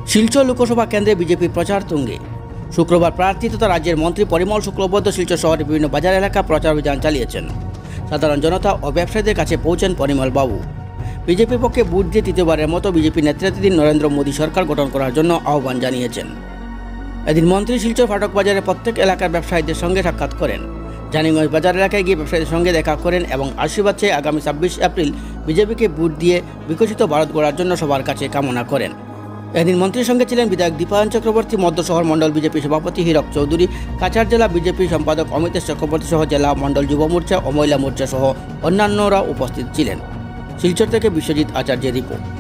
শিলচর লোকসভা কেন্দ্রে বিজেপি প্রচার তুঙ্গে। শুক্রবার প্রার্থী তথা রাজ্যের মন্ত্রী পরিমল শুক্লবৈদ্য শিলচর শহরের বিভিন্ন বাজার এলাকা প্রচার অভিযান চালিয়েছেন। সাধারণ জনতা ও ব্যবসায়ীদের কাছে পৌঁছেন পরিমল বাবু। বিজেপির পক্ষে ভোট দিয়ে তৃতীয়বারের মতো বিজেপি নেতৃত্বাধীন নরেন্দ্র মোদী সরকার গঠন করার জন্য আহ্বান জানিয়েছেন। এদিন মন্ত্রী শিলচর ফাটক বাজারে প্রত্যেক এলাকার ব্যবসায়ীদের সঙ্গে সাক্ষাৎ করেন। জানিগঞ্জ বাজার এলাকায় গিয়ে ব্যবসায়ীদের সঙ্গে দেখা করেন এবং আশীর্বাদ চেয়ে আগামী 26 এপ্রিল বিজেপিকে ভোট দিয়ে বিকশিত ভারত গড়ার জন্য সবার কাছে কামনা করেন। এদিন মন্ত্রীর সঙ্গে ছিলেন বিধায়ক দীপায়ন চক্রবর্তী, মধ্য শহর মণ্ডল বিজেপি সভাপতি হীরক চৌধুরী, কাছাড় জেলা বিজেপি সম্পাদক অমিতেশ চক্রবর্তী সহ জেলা মণ্ডল যুব মোর্চা ও মহিলা মোর্চা সহ অন্যান্যরা উপস্থিত ছিলেন। শিলচর থেকে বিশ্বজিৎ আচার্যের রিপোর্ট।